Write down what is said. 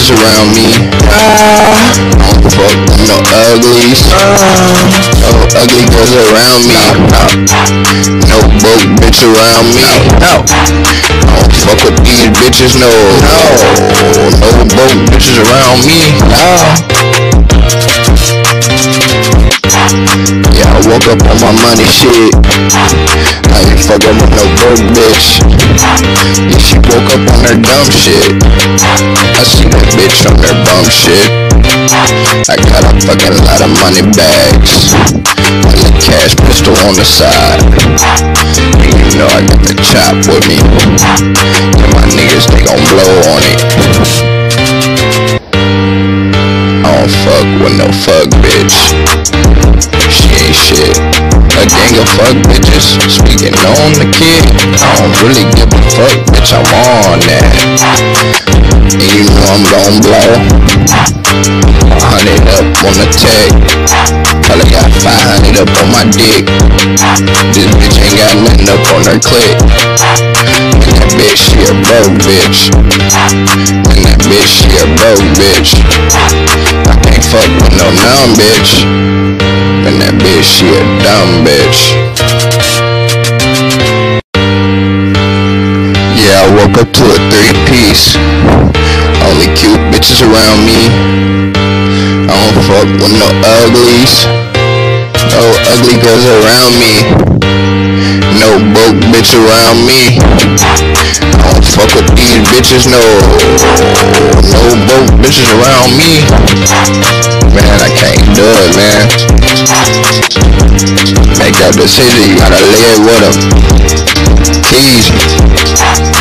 bitches around me. I don't fuck with no uglies. No ugly girls around me. No broke bitch around me. I don't fuck with these bitches, no broke bitches around me. Yeah, I woke up on my money shit. I ain't fucking with no broke bitch. Yeah, she woke up on her dumb shit. I see that bitch on her bum shit. I got a fucking lot of money bags and the cash pistol on the side. And you know I got the chop with me. And my niggas, they gon' blow on it. I don't fuck with no fuck bitch. She ain't shit. A gang of fuck bitches. Speaking on the kid, I don't really give a fuck, bitch. I'm on that. And you know I'm gon' blow 100 up on the tech. Probably got 500 up on my dick. This bitch ain't got nothing up on her clip. And that bitch, she a broke bitch. And that bitch, she a broke bitch. I can't fuck with no numb bitch. And that bitch, she a dumb bitch. Yeah, I woke up to a 3-piece. Only cute bitches around me. I don't fuck with no uglies. No ugly girls around me. No broke bitch around me. I don't fuck with these bitches, no broke bitches around me. Man, I can't do it, man. Make that decision, you gotta live with them. Keez.